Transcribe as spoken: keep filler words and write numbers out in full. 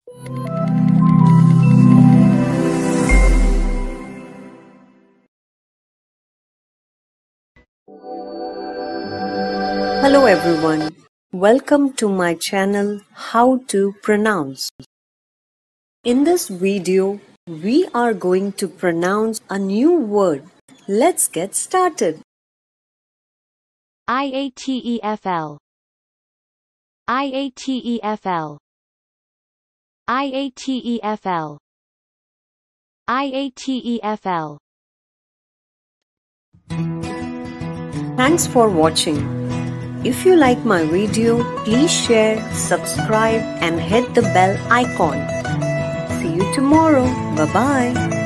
Hello everyone, welcome to my channel How to Pronounce. In this video, we are going to pronounce a new word. Let's get started. Iatefl. Iatefl. Iatefl. Iatefl. Thanks for watching. If you like my video, please share, subscribe and hit the bell icon. See you tomorrow. Bye-bye.